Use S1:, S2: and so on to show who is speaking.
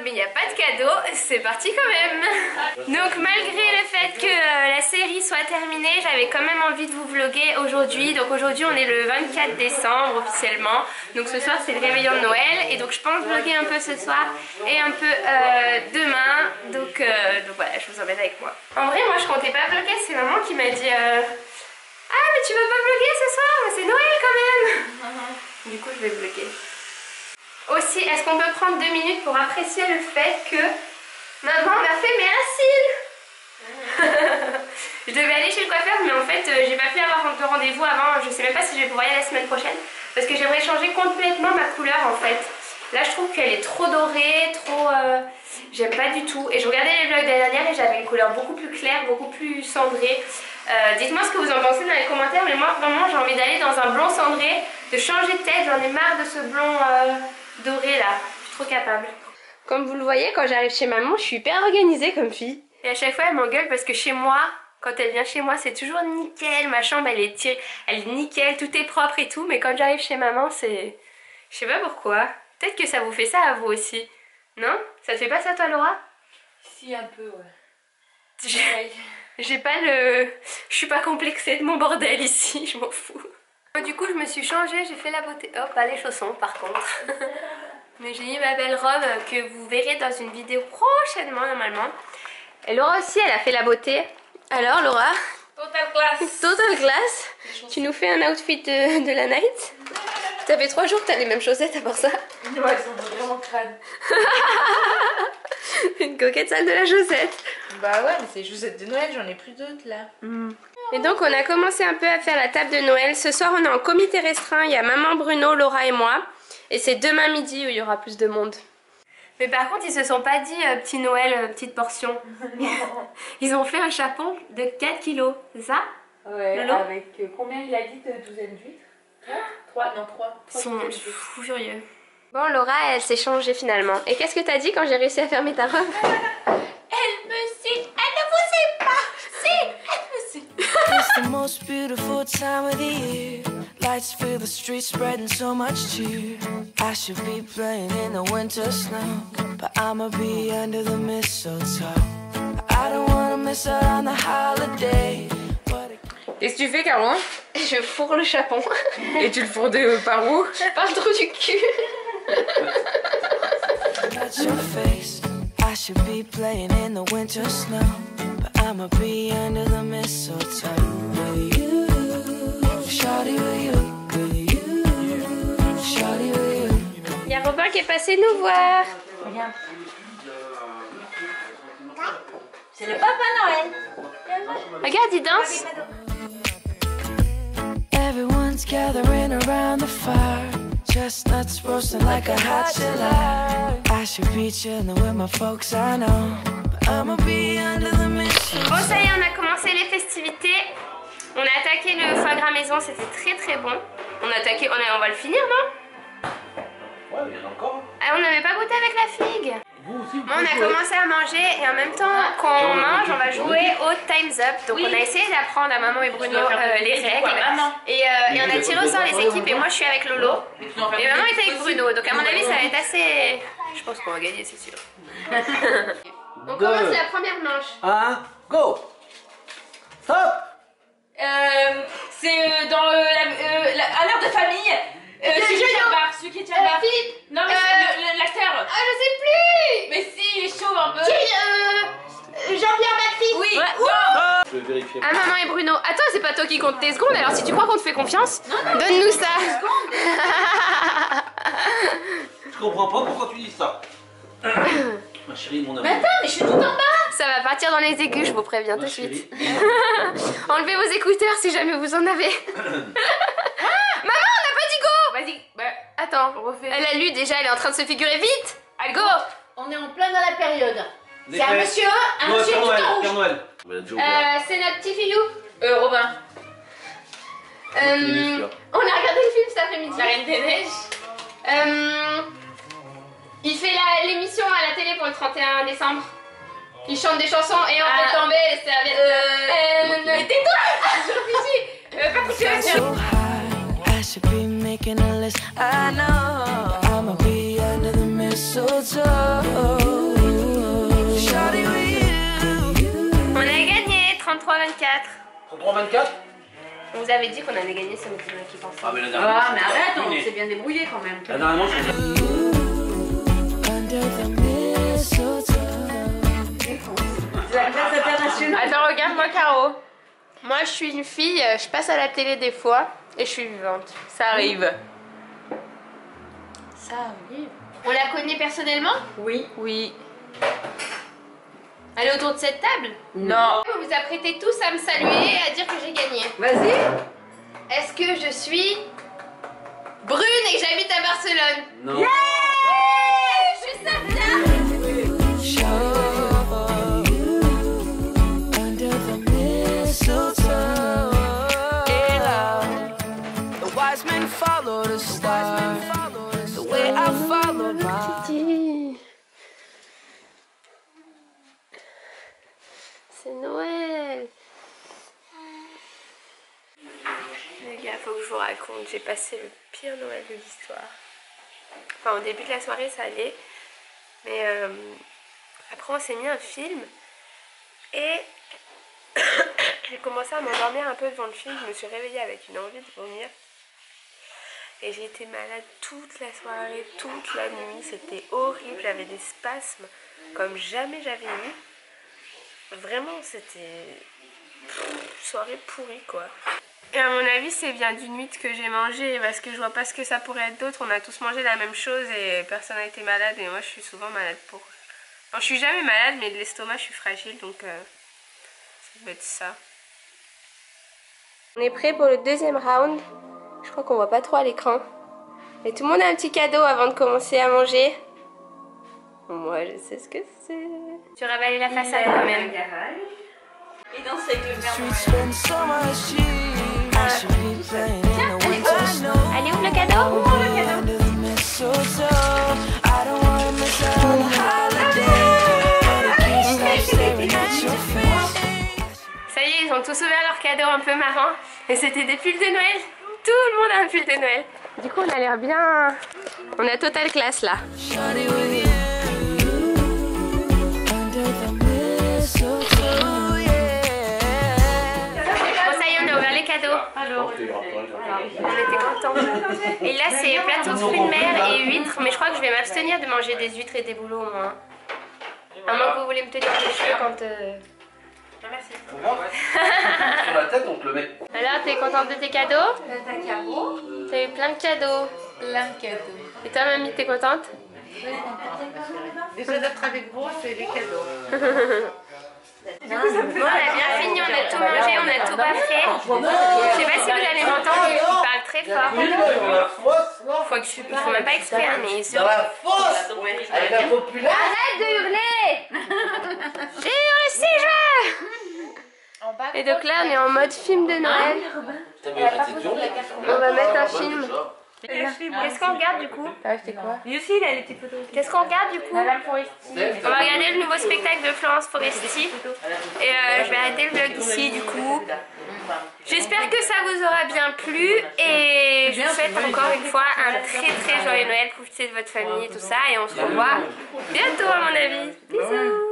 S1: mais il n'y a pas de cadeau, c'est parti quand même. Donc malgré le fait que la série soit terminée, j'avais quand même envie de vous vlogger aujourd'hui. Donc aujourd'hui on est le 24 décembre officiellement. Donc ce soir c'est le réveillon de Noël. Et donc je pense vlogger un peu ce soir et un peu demain. Donc voilà, je vous emmène avec moi. En vrai moi je comptais pas vlogger, c'est maman qui m'a dit ah mais tu vas pas vlogger ce soir, c'est Noël quand même. Du coup je vais vlogger. Aussi, est-ce qu'on peut prendre 2 minutes pour apprécier le fait que maman m'a fait mes racines. Je devais aller chez le coiffeur mais en fait j'ai pas pu avoir de rendez-vous avant. Je sais même pas si je vais pouvoir y aller la semaine prochaine parce que j'aimerais changer complètement ma couleur en fait. Là je trouve qu'elle est trop dorée, trop... j'aime pas du tout. Et je regardais les vlogs de l'année dernière et j'avais une couleur beaucoup plus claire, beaucoup plus cendrée. Dites-moi ce que vous en pensez dans les commentaires, mais moi vraiment j'ai envie d'aller dans un blond cendré, de changer de tête, j'en ai marre de ce blond doré là, je suis trop capable. Comme vous le voyez, quand j'arrive chez maman, je suis hyper organisée comme fille. Et à chaque fois elle m'engueule parce que chez moi, quand elle vient chez moi, c'est toujours nickel, ma chambre elle est nickel, tout est propre et tout, mais quand j'arrive chez maman, c'est... Je sais pas pourquoi. Peut-être que ça vous fait ça à vous aussi. Non? Ça te fait pas ça toi Laura?
S2: Si, un peu, ouais.
S1: J'ai pas le... Je suis pas complexée de mon bordel ici, je m'en fous. Du coup je me suis changée, j'ai fait la beauté. Oh, pas les chaussons par contre. Mais j'ai mis ma belle robe que vous verrez dans une vidéo prochainement normalement. Et Laura aussi elle a fait la beauté. Alors Laura?
S2: Total class.
S1: Total class. Tu nous fais un outfit de la night? Ça fait 3 jours que t'as les mêmes chaussettes à part ça.
S2: Ouais, elles sont vraiment crades.
S1: Une coquette salle de la chaussette.
S2: Bah ouais, mais c'est les chaussettes de Noël, j'en ai plus d'autres là.
S1: Et donc on a commencé un peu à faire la table de Noël. Ce soir on est en comité restreint, il y a maman Bruno, Laura et moi. Et c'est demain midi où il y aura plus de monde. Mais par contre ils se sont pas dit petit Noël, petite portion. Ils ont fait un chapon de 4 kilos, c'est ça?
S2: Ouais,
S1: Lolo?
S2: avec combien il a dit de douzaine d'huîtres? 3, non 3.
S1: Ils sont fous furieux. Bon Laura elle s'est changée finalement. Et qu'est-ce que t'as dit quand j'ai réussi à fermer ta robe?
S2: Elle me sait, elle ne vous sait pas. Si, elle me sait.
S3: It's the most beautiful time of the year. Lights fill the streets, spreading so much cheer. I should be playing in the winter snow, but I'ma be under the mistletoe. I don't wanna miss out on the holiday.
S2: Qu'est-ce que tu fais, Caron?
S1: Je fourre le chapon.
S2: Et tu le fourres par où?
S1: Par le trou du cul.
S3: At your face, I should be playing in the winter snow, but I'ma be under the mistletoe. With you, shawty, with you, with you, shawty, with you.
S1: Il y a Robin qui est passé nous voir.
S2: Regarde. C'est le Papa Noël.
S1: Regarde, il danse.
S3: Everyone's gathering around the fire, chestnuts roasting like a hot July. I should be chilling with my folks, I know, but I'ma be under the mistletoe.
S1: Bon ça y est, on a commencé les festivités. On a attaqué le foie gras maison, c'était très très bon. On va le finir, non?
S4: Ouais, il y en a encore.
S1: Ah, on n'avait pas goûté avec la figue.
S4: Vous aussi, vous
S1: Bon, on a
S4: pouvez
S1: commencé à manger et en même temps qu'on mange, on va jouer au Time's Up. Donc on a essayé d'apprendre à maman et Bruno les règles. Et on a tiré au sort les équipes et moi je suis avec Lolo. Et maman est avec Bruno. Donc à mon avis ça va être assez... Je pense qu'on va gagner, c'est sûr. On commence la première manche.
S4: 1, go. Stop.
S2: C'est dans à l'heure de famille. Celui qui tient le bar. Non mais c'est l'acteur.
S1: Ah je sais plus.
S2: Mais si, il est chaud un peu.
S1: Jean-Pierre Bacri.
S2: Oui.
S4: Je vais vérifier.
S1: Ah maman et Bruno. Attends, c'est pas toi qui compte tes secondes, alors si tu crois qu'on te fait confiance, donne-nous ça.
S4: Je comprends pas pourquoi tu dis ça. Ma chérie, mon amour.
S2: Mais attends, mais je suis tout en bas.
S1: Ça va partir dans les aigus, je vous préviens tout de
S4: Ma
S1: suite.
S4: chérie.
S1: Enlevez vos écouteurs si jamais vous en avez. Maman, on n'a pas dit go.
S2: Vas-y, bah,
S1: Attends,
S2: on refait.
S1: elle a lu déjà, elle est en train de se figurer vite.
S2: Allez,
S1: Go.
S5: On est en plein dans la période.
S4: Des
S5: C'est un
S4: fêtes.
S5: monsieur
S4: Ouais,
S5: tout
S4: Père
S5: en
S4: Noël,
S5: rouge.
S4: Père Noël. On va la déjà ouvert.
S1: C'est notre petit filou.
S2: Robin.
S1: On a regardé le film cet après-midi.
S2: La Reine des Neiges.
S1: Il fait l'émission à la télé pour le 31 décembre. Il chante des chansons et on fait tomber les serviettes.
S2: Mais tais-toi. Je réfléchis. Pas
S3: So
S2: couture.
S3: high, I should be making a list. I know I'ma be under the mistletoe.
S1: 33-24.
S4: 33-24.
S1: On vous avait dit qu'on avait gagné sur notre équipe ensemble.
S4: Ah mais la dernière
S5: Ah, mais arrête, on
S4: terminé.
S5: s'est bien débrouillé quand même.
S4: La dernière manche, on
S3: Under the mistletoe.
S5: C'est la classe internationale.
S1: Attends, regarde-moi Caro. Moi je suis une fille, je passe à la télé des fois et je suis vivante. Ça arrive. Ça arrive. On la connaît personnellement?
S5: Oui.
S1: Oui. Elle est autour de cette table?
S5: Non.
S1: Vous vous apprêtez tous à me saluer et à dire que j'ai gagné.
S5: Vas-y.
S1: Est-ce que je suis brune et que j'habite à Barcelone?
S4: Non.
S1: Yeah, je suis Safia.
S3: Under the mistletoe. The wise men follow the star. The way I followed mine.
S1: C'est Noël. Les gars, faut que je vous raconte, j'ai passé le pire Noël de l'histoire. Enfin, au début de la soirée, ça allait. Mais après, on s'est mis un film. Et j'ai commencé à m'endormir un peu devant le film. Je me suis réveillée avec une envie de vomir. Et j'ai été malade toute la soirée, toute la nuit. C'était horrible. J'avais des spasmes comme jamais j'avais eu. Vraiment, c'était soirée pourrie quoi. Et à mon avis, c'est bien du nuit que j'ai mangé parce que je vois pas ce que ça pourrait être d'autre. On a tous mangé la même chose et personne n'a été malade. Et moi, je suis souvent malade pour. Enfin, je suis jamais malade, mais de l'estomac, je suis fragile donc ça doit être ça. On est prêt pour le deuxième round. Je crois qu'on voit pas trop à l'écran. Et tout le monde a un petit cadeau avant de commencer à manger. Moi, je sais ce que c'est. Tu ravalais la façade quand même.
S2: Et danser avec le
S3: Streets spend so much cheer. I should be playing in the winter snow.
S1: Allez, ouvre le cadeau.
S3: Under the mistletoe. I don't wanna miss out on the holiday. But I can't stop staring at your face.
S1: Ça y est, ils ont tous ouvert leurs cadeaux un peu marrants. Et c'était des pulls de Noël. Tout le monde a un pull de Noël. Du coup, on a l'air bien... On a total classe là.
S3: Shawty with you. Under the mistletoe, yeah.
S1: Bon, ça y est, on a ouvert les cadeaux. On était contents. Et là, c'est plateau de fruits de mer et huîtres. Mais je crois que je vais m'abstenir de manger des huîtres et des bouleaux au moins. À moins que vous voulez me tenir les cheveux quand... Merci.
S4: Sur la tête, on te le met.
S1: Alors, t'es contente de tes cadeaux? T'as eu plein de cadeaux.
S5: Plein de cadeaux.
S1: Et toi, mamie, t'es contente?
S5: Déjà d'être avec vous, c'est les cadeaux.
S1: Bon, on a bien fini, on a tout mangé, on a tout baffé. Je sais pas si vous allez m'entendre, il parle très fort. Faut même pas exprès, hein, mais il se...
S4: Dans la fosse avec la populaire.
S1: Arrête de hurler! J'ai réussi, je... Et donc là, on est en mode film de Noël. On va mettre un film. Qu'est-ce qu'on regarde du coup?
S2: T'as acheté quoi?
S5: Lui aussi, il a les petites photos.
S1: Qu'est-ce qu'on regarde du coup?
S2: Madame Foresti.
S1: On va regarder le nouveau spectacle de Florence Foresti. Et je vais arrêter le vlog ici du coup. J'espère que ça vous aura bien plu. Et je vous souhaite encore une fois un très très joyeux Noël. Profitez de votre famille et tout ça. Et on se revoit bientôt à mon avis. Bisous!